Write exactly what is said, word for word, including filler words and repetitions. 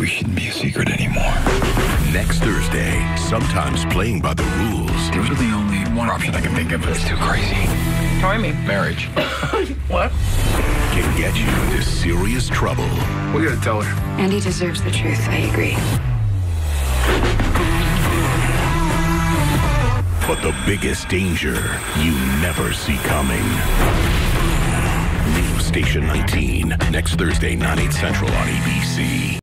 we shouldn't be a secret anymore. Next Thursday, sometimes playing by the rules. There's really only one option I can think of. It's too crazy. Try me. Marriage. What? Can get you into serious trouble. We gotta tell her. Andy deserves the truth, I agree. But the biggest danger you never see coming. New Station nineteen, next Thursday, nine, eight Central on A B C.